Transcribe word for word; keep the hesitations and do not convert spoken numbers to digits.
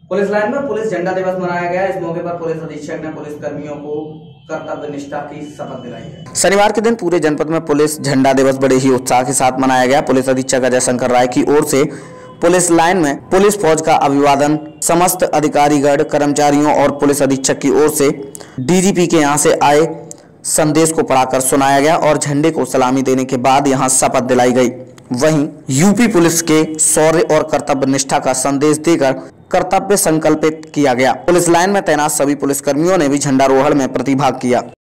Police line में police झंडा दिवस मनाया गया। इस मौके पर पुलिस अधीक्षक ने पुलिस कर्मियों को कर्तव्य निष्ठा की शपथ दिलाई है। शनिवार के दिन पूरे जनपद में पुलिस झंडा दिवस बड़े ही उत्साह के साथ मनाया गया। पुलिस अधीक्षक अजय शंकर राय की ओर से पुलिस लाइन में पुलिस फौज का अभिवादन समस्त अधिकारीगण, कर्मचारियों और पुलिस अधीक्षक की ओर से डीजीपी के यहाँ से आए संदेश को पढ़ाकर सुनाया गया और झंडे को सलामी देने के बाद यहाँ शपथ दिलाई गई। वहीं यूपी पुलिस के शौर्य और कर्तव्य निष्ठा का संदेश देकर कर्तव्य संकल्पित किया गया। पुलिस लाइन में तैनात सभी पुलिस कर्मियों ने भी झंडारोहण में प्रतिभाग किया।